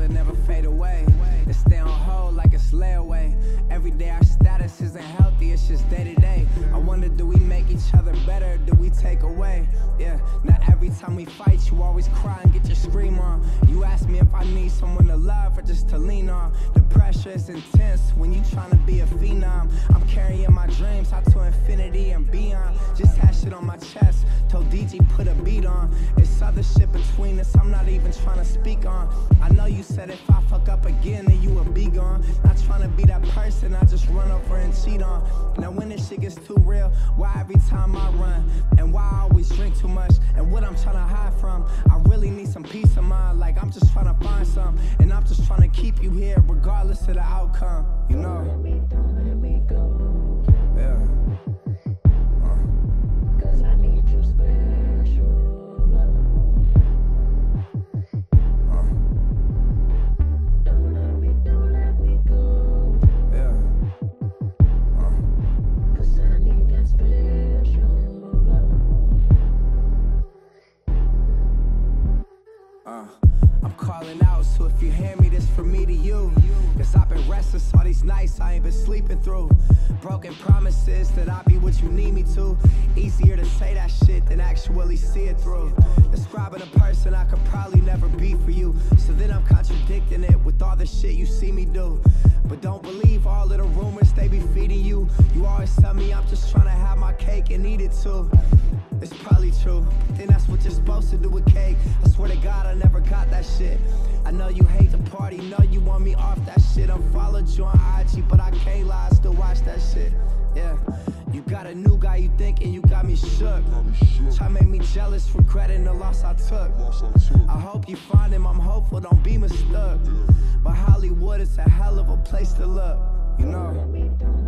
together, never fade away. And stay on hold like it's layaway. Every day our status isn't healthy, it's just day to day. I wonder, do we make each other better? Do we take away? Yeah, now every time we fight, you always cry and get your scream on. You ask me if I need someone to love or just to lean on. The pressure is intense when you tryna be a phenom. I'm carrying my dreams out to infinity and beyond. Just had shit on my chest, told DG put a beat on. It's other shit between us I'm not even tryna speak on. I know you said if I fuck up again then you would be gone. Not tryna be that person I just run over and cheat on. Now when this shit gets too real, why every time I run? And why I always drink too much? And what I'm tryna hide from? I really need some peace of mind, like I'm just tryna find some. And I'm just tryna keep you here regardless of the outcome, you know? Don't let me go. Yeah. Cause I need your special love. Don't let me go. Yeah. Cause I need that special love. I'm calling out, so if you hear me, this from me to you. Cause I've been restless all these nights I ain't been sleeping through. Broken promises that I'll be what you need me to. Easier to say that shit than actually see it through. Describing a person I could probably never be for you. So then I'm contradicting it with all the shit you see me do. But don't believe all of the rumors they be feeding you. You always tell me I'm just trying to have my cake and eat it too. It's probably true, but then that's what you're supposed to do with cake. I swear to God I never got that shit. I know you hate the party, know you want me off that shit. I'm followed you on IG, but I can't lie, I still watch that shit. Yeah, you got a new guy you thinking you got me shook. Try make me jealous, regretting the loss I took. I hope you find him, I'm hopeful, don't be mistook. But Hollywood is a hell of a place to look, you know.